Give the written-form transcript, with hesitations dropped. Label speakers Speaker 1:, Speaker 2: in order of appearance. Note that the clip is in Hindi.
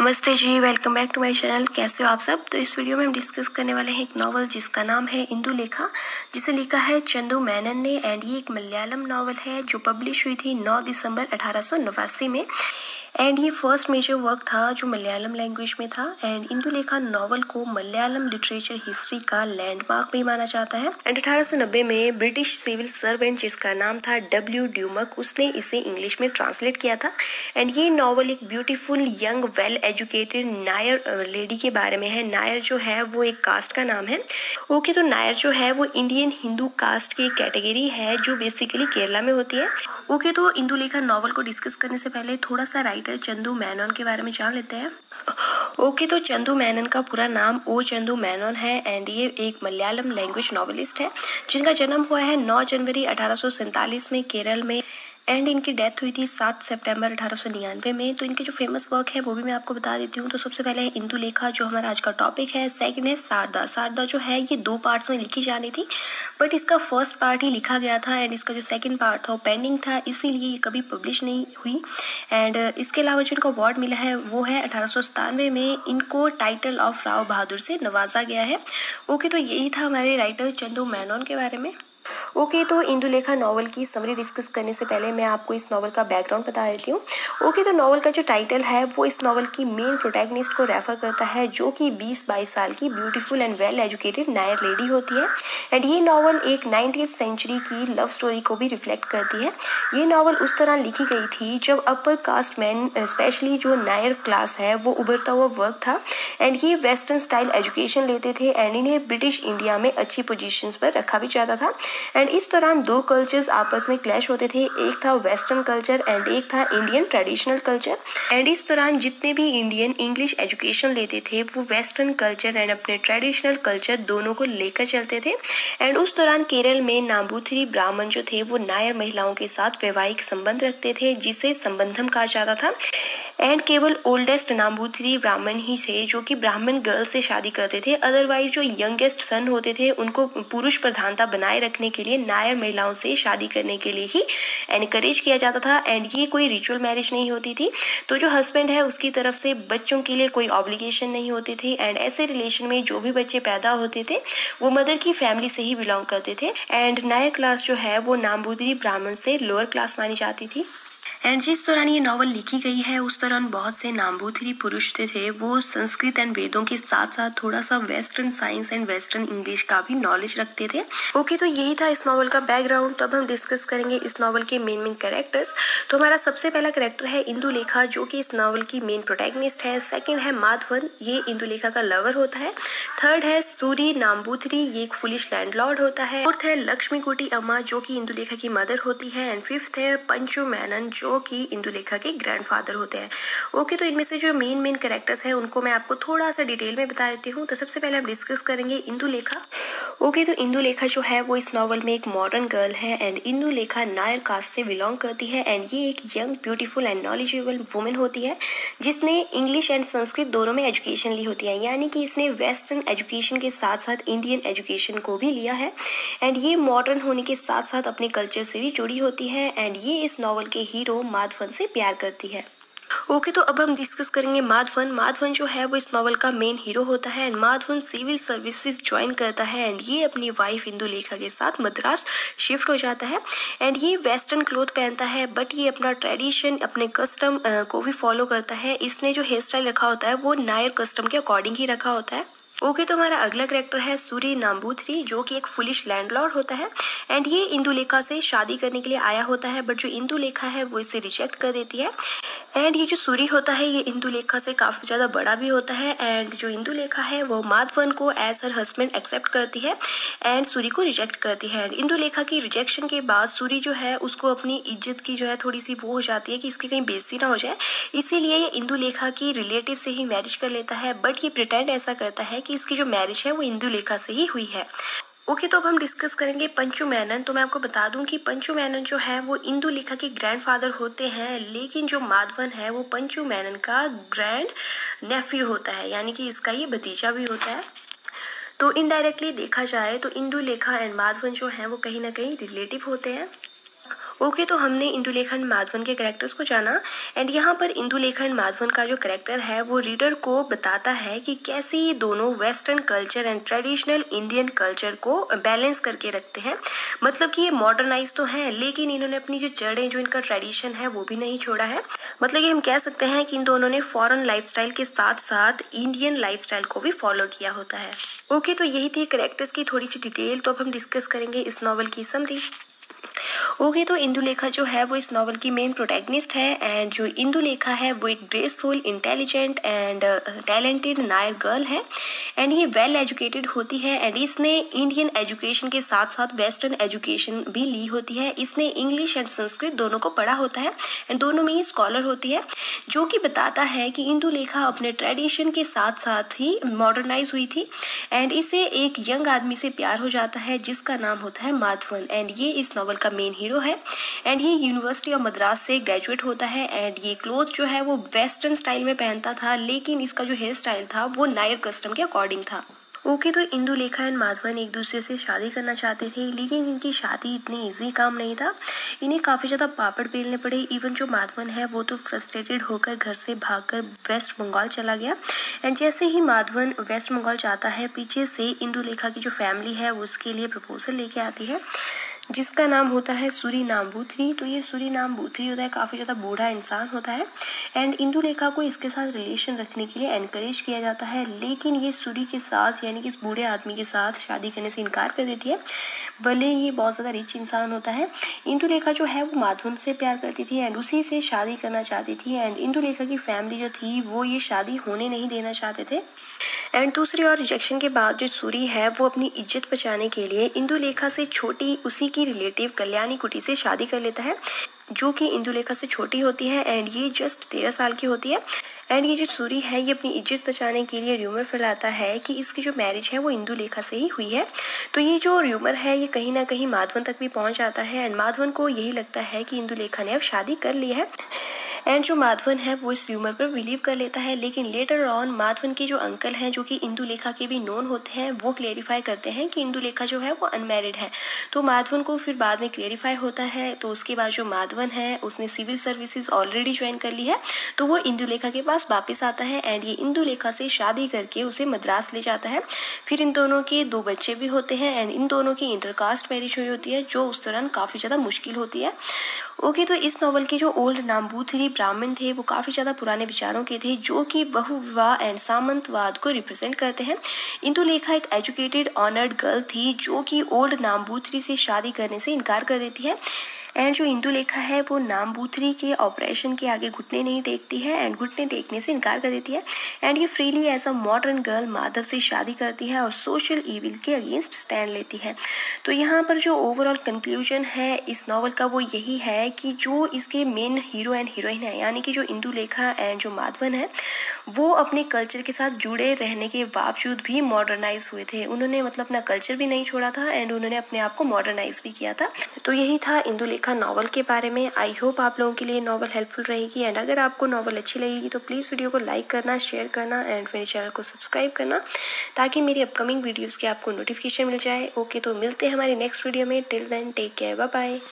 Speaker 1: नमस्ते जी, welcome back to my channel. कैसे हो आप सब। तो इस वीडियो में हम डिस्कस करने वाले हैं एक नॉवल जिसका नाम है इंदुलेखा, जिसे लिखा है चंदू मेनन ने। एंड ये एक मलयालम नॉवल है जो पब्लिश हुई थी 9 दिसंबर 1889 में। एंड ये फर्स्ट मेजर वर्क था जो मलयालम लैंग्वेज में था। एंड इंदुलेखा नॉवल को मलयालम लिटरेचर हिस्ट्री का लैंडमार्क भी माना जाता है। एंड 1890 में ब्रिटिश सिविल सर्वेंट जिसका नाम था डब्ल्यू ड्यूमक, उसने इसे इंग्लिश में ट्रांसलेट किया था। एंड ये नॉवल एक beautiful young well educated Nair lady के बारे में है। नायर जो है वो एक कास्ट का नाम है। ओके, तो नायर जो है वो इंडियन हिंदू कास्ट की कैटेगरी है जो बेसिकली केरला में होती है। ओके, तो इंदुलेखा नॉवल को डिस्कस करने से पहले थोड़ा सा राइटर चंदू मेनन के बारे में जान लेते हैं। ओके, तो चंदू मेनन का पूरा नाम ओ चंदू मेनन है। एंड ये एक मलयालम लैंग्वेज नॉवेलिस्ट है जिनका जन्म हुआ है 9 जनवरी 1847 में केरल में। एंड इनकी डेथ हुई थी 7 सितंबर 1899 में। तो इनके जो फेमस वर्क है वो भी मैं आपको बता देती हूँ। तो सबसे पहले है इंदुलेखा जो हमारा आज का टॉपिक है। सेकंड है शारदा। शारदा जो है ये 2 पार्ट्स में लिखी जानी थी, बट इसका फर्स्ट पार्ट ही लिखा गया था। एंड इसका जो सेकंड पार्ट था वो पेंडिंग था, इसीलिए ये कभी पब्लिश नहीं हुई। एंड इसके अलावा जो इनको अवार्ड मिला है वो है 1897 में। इनको टाइटल ऑफ राव बहादुर से नवाजा गया है। ओके, तो यही था हमारे राइटर चंदू मेनन के बारे में। ओके, तो इंदुलेखा नॉवल की समरी डिस्कस करने से पहले मैं आपको इस नॉवल का बैकग्राउंड बता देती हूँ। ओके, तो नॉवल का जो टाइटल है वो इस नॉवल की मेन प्रोटैगनिस्ट को रेफर करता है जो कि 20-22 साल की beautiful and well educated Nair lady होती है। एंड ये नॉवल एक 19th सेंचुरी की लव स्टोरी को भी रिफ्लेक्ट करती है। ये नॉवल उस तरह लिखी गई थी जब अपर कास्ट मैन स्पेशली जो नायर क्लास है वो उभरता हुआ वर्ग था। एंड ये वेस्टर्न स्टाइल एजुकेशन लेते थे एंड इन्हें ब्रिटिश इंडिया में अच्छी पोजीशंस पर रखा भी जाता था। एंड इस दौरान 2 कल्चर्स आपस में क्लैश होते थे। एक था वेस्टर्न कल्चर एंड एक था इंडियन ट्रेडिशनल कल्चर। एंड इस दौरान जितने भी इंडियन इंग्लिश एजुकेशन लेते थे वो वेस्टर्न कल्चर एंड अपने ट्रेडिशनल कल्चर दोनों को लेकर चलते थे। एंड उस दौरान केरल में नाम्बूथिरी ब्राह्मण जो थे वो नायर महिलाओं के साथ वैवाहिक संबंध रखते थे जिसे संबंधम कहा जाता था। एंड केवल ओल्डेस्ट नाम्बूथिरी ब्राह्मण ही थे जो कि ब्राह्मण गर्ल से शादी करते थे। अदरवाइज जो यंगेस्ट सन होते थे उनको पुरुष प्रधानता बनाए रखने के लिए नायर महिलाओं से शादी करने के लिए ही एनकरेज किया जाता था। एंड ये कोई रिचुअल मैरिज नहीं होती थी, तो जो हस्बैंड है उसकी तरफ से बच्चों के लिए कोई ऑब्लिगेशन नहीं होती थी। एंड ऐसे रिलेशन में जो भी बच्चे पैदा होते थे वो मदर की फैमिली से ही बिलोंग करते थे। एंड नायर क्लास जो है वो नाम्बूदिरी ब्राह्मण से लोअर क्लास मानी जाती थी। एंड जिस दौरान ये नॉवल लिखी गई है उस दौरान बहुत से नाम्बूथिरी पुरुष थे वो संस्कृत एंड वेदों के साथ साथ थोड़ा सा western science and western English का भी नॉलेज रखते थे। ओके, तो यही था इस नॉवल का बैकग्राउंड। तो अब हम डिस्कस करेंगे इस नॉवल के मेन कैरेक्टर्स। तो हमारा सबसे पहला कैरेक्टर है इंदुलेखा जो कि इस नॉवल की मेन प्रोटैगनिस्ट है। सेकंड है माधवन, ये इंदुलेखा का लवर होता है। थर्ड है सूरी नाम्बूथिरी, ये एक फुलिश लैंडलॉर्ड होता है। फोर्थ है लक्ष्मीकुटी अम्मा जो कि इंदुलेखा की मदर होती है। एंड फिफ्थ है पंचू मेनन जो कि इंदुलेखा के ग्रैंडफादर होते हैं। ओके, तो इनमें से जो मेन कैरेक्टर्स हैं उनको मैं आपको थोड़ा सा डिटेल में बता देती हूँ। तो सबसे पहले हम डिस्कस करेंगे इंदुलेखा। ओके, तो इंदुलेखा जो है वो इस नॉवल में एक मॉडर्न गर्ल है। एंड इंदुलेखा नायर कास्ट से बिलोंग करती है। एंड ये एक young beautiful and knowledgeable women होती है जिसने इंग्लिश एंड संस्कृत दोनों में एजुकेशन ली होती है, यानी कि इसने वेस्टर्न एजुकेशन के साथ साथ इंडियन एजुकेशन को भी लिया है। एंड ये मॉडर्न होने के साथ साथ अपने कल्चर से भी जुड़ी होती है। एंड ये इस नॉवल के हीरो माधवन से प्यार करती है। ओके, तो अब हम डिस्कस करेंगे माधवन। माधवन जो है वो इस नॉवल का मेन हीरो होता है। And Madhavan civil services join करता है एंड ये अपनी वाइफ इंदुलेखा के साथ मद्रास शिफ्ट हो जाता है। एंड ये वेस्टर्न क्लोथ पहनता है बट ये अपना ट्रेडिशन अपने कस्टम को भी फॉलो करता है। इसने जो हेयर स्टाइल रखा होता है वो नायर कस्टम के अकॉर्डिंग ही रखा होता है। ओके, तो हमारा अगला कैरेक्टर है सूरी नाम्बूथिरी जो कि एक फुलिश लैंडलॉर्ड होता है। एंड ये इंदुलेखा से शादी करने के लिए आया होता है बट जो इंदुलेखा है वो इसे रिजेक्ट कर देती है। एंड ये जो सूरी होता है ये इंदुलेखा से काफ़ी ज़्यादा बड़ा भी होता है। एंड जो इंदुलेखा है वो माधवन को एज हर हस्बैंड एक्सेप्ट करती है एंड सूरी को रिजेक्ट करती है। एंड इंदुलेखा की रिजेक्शन के बाद सूरी जो है उसको अपनी इज्जत की जो है थोड़ी सी वो हो जाती है कि इसकी कहीं बेइज्जती ना हो जाए, इसीलिए ये इंदुलेखा की रिलेटिव से ही मैरिज कर लेता है। बट ये प्रिटेंड ऐसा करता है कि इसकी जो मैरिज है वो इंदुलेखा से ही हुई है। ओके, तो अब हम डिस्कस करेंगे पंचू मेनन। तो मैं आपको बता दूं कि पंचू मेनन जो है वो इंदुलेखा के ग्रैंडफादर होते हैं, लेकिन जो माधवन है वो पंचू मेनन का ग्रैंड नेफ्यू होता है, यानी कि इसका ये भतीजा भी होता है। तो इनडायरेक्टली देखा जाए तो इंदुलेखा एंड माधवन जो है वो कहीं ना कहीं रिलेटिव होते हैं। ओके, तो हमने इंदुलेखा एंड माधवन के कैरेक्टर्स को जाना एंड यहाँ पर इंदुलेखा एंड माधवन का जो कैरेक्टर है वो रीडर को बताता है कि कैसे ये दोनों western culture and traditional Indian culture को बैलेंस करके रखते हैं। मतलब कि ये मॉडर्नाइज तो है लेकिन इन्होंने अपनी जो जड़ें, जो इनका ट्रेडिशन है वो भी नहीं छोड़ा है। मतलब कि हम कह सकते हैं कि इन दोनों ने फॉरेन लाइफस्टाइल के साथ साथ इंडियन लाइफस्टाइल को भी फॉलो किया होता है। ओके, तो यही थी कैरेक्टर्स की थोड़ी सी डिटेल। तो अब हम डिस्कस करेंगे इस नॉवल की समरी। ओके, तो इंदुलेखा जो है वो इस नॉवल की मेन प्रोटैगनिस्ट है एंड जो इंदुलेखा है वो एक graceful, intelligent and talented Nair girl है एंड ये वेल एजुकेटेड होती है एंड इसने इंडियन एजुकेशन के साथ साथ वेस्टर्न एजुकेशन भी ली होती है। इसने इंग्लिश एंड संस्कृत दोनों को पढ़ा होता है एंड दोनों में ही स्कॉलर होती है, जो कि बताता है कि इंदुलेखा अपने ट्रेडिशन के साथ साथ ही मॉडर्नाइज हुई थी एंड इसे एक यंग आदमी से प्यार हो जाता है जिसका नाम होता है माधवन एंड ये इस नॉवल का मेन हीरो है एंड ये यूनिवर्सिटी ऑफ मद्रास से ग्रेजुएट होता है एंड ये क्लोथ जो है वो वेस्टर्न स्टाइल में पहनता था लेकिन इसका जो हेयर स्टाइल था वो नायर कस्टम के अकॉर्डिंग था। ओके, तो इंदुलेखा एंड माधवन एक दूसरे से शादी करना चाहते थे लेकिन इनकी शादी इतनी इजी काम नहीं था। इन्हें काफ़ी ज़्यादा पापड़ बेलने पड़े। इवन जो माधवन है वो तो फ्रस्ट्रेटेड होकर घर से भागकर वेस्ट बंगाल चला गया एंड जैसे ही माधवन वेस्ट बंगाल जाता है पीछे से इंदुलेखा की जो फैमिली है वो उसके लिए प्रपोजल लेके आती है जिसका नाम होता है सूरी नाम्बूथरी। तो ये सूरी नाम्बूथरी होता है काफ़ी ज़्यादा बूढ़ा इंसान होता है एंड इंदुलेखा को इसके साथ रिलेशन रखने के लिए एनकरेज किया जाता है लेकिन ये सूरी के साथ यानी कि इस बूढ़े आदमी के साथ शादी करने से इनकार कर देती है। भले ये बहुत ज़्यादा रिच इंसान होता है, इंदुलेखा जो है वो माधवन से प्यार करती थी एंड उसी से शादी करना चाहती थी एंड इंदुलेखा की फैमिली जो थी वो ये शादी होने नहीं देना चाहते थे। एंड दूसरी ओर रिजेक्शन के बाद जो सूरी है वो अपनी इज्जत बचाने के लिए इंदुलेखा से छोटी उसी की रिलेटिव कल्याणी कुटी से शादी कर लेता है जो कि इंदुलेखा से छोटी होती है एंड ये जस्ट 13 साल की होती है। एंड ये जो सूरी है ये अपनी इज्जत बचाने के लिए र्यूमर फैलाता है कि इसकी जो मैरिज है वो इंदुलेखा से ही हुई है। तो ये जो र्यूमर है ये कहीं ना कहीं माधवन तक भी पहुंच जाता है एंड माधवन को यही लगता है कि इंदुलेखा ने अब शादी कर ली है एंड जो माधवन है वो इस र्यूमर पर बिलीव कर लेता है। लेकिन लेटर ऑन माधवन के जो अंकल हैं जो कि इंदुलेखा के भी नोन होते हैं वो क्लेरिफाई करते हैं कि इंदुलेखा जो है वो अनमैरिड है। तो माधवन को फिर बाद में क्लेरिफाई होता है। तो उसके बाद जो माधवन है उसने सिविल सर्विसेज ऑलरेडी ज्वाइन कर ली है तो वो इंदुलेखा के पास वापस आता है एंड ये इंदुलेखा से शादी करके उसे मद्रास ले जाता है। फिर इन दोनों के 2 बच्चे भी होते हैं एंड इन दोनों की इंटरकास्ट मैरिज हुई होती है जो उस दौरान काफ़ी ज़्यादा मुश्किल होती है। ओके, तो इस नॉवल के जो ओल्ड नाम्बूथरी ब्राह्मण थे वो काफ़ी ज़्यादा पुराने विचारों के थे जो कि बहु विवाह एंड सामंतवाद को रिप्रेजेंट करते हैं। इंदुलेखा एक एजुकेटेड ऑनर्ड गर्ल थी जो कि ओल्ड नाम्बूथरी से शादी करने से इनकार कर देती है एंड जो इंदुलेखा है वो नाम्बूथरी के ऑपरेशन के आगे घुटने नहीं टेकती है एंड घुटने टेकने से इनकार कर देती है एंड ये freely as a modern girl Madhav से शादी करती है और सोशल इविल के अगेंस्ट स्टैंड लेती है। तो यहाँ पर जो ओवरऑल कंक्लूजन है इस नॉवल का वो यही है कि जो इसके मेन हीरो एंड हीरोइन है यानी कि जो इंदुलेखा एंड जो माधवन है वो अपने कल्चर के साथ जुड़े रहने के बावजूद भी मॉडर्नाइज हुए थे। उन्होंने मतलब अपना कल्चर भी नहीं छोड़ा था एंड उन्होंने अपने आप को मॉडर्नाइज भी किया था। तो यही था इंदुलेखा नॉवल के बारे में। आई होप आप लोगों के लिए नॉवल हेल्पफुल रहेगी एंड अगर आपको नॉवल अच्छी लगेगी तो प्लीज़ वीडियो को लाइक करना, शेयर करना एंड मेरे चैनल को सब्सक्राइब करना ताकि मेरी अपकमिंग वीडियोज़ के आपको नोटिफिकेशन मिल जाए। ओके, तो मिलते हैं हमारी नेक्स्ट वीडियो में। Till then take care, bye bye.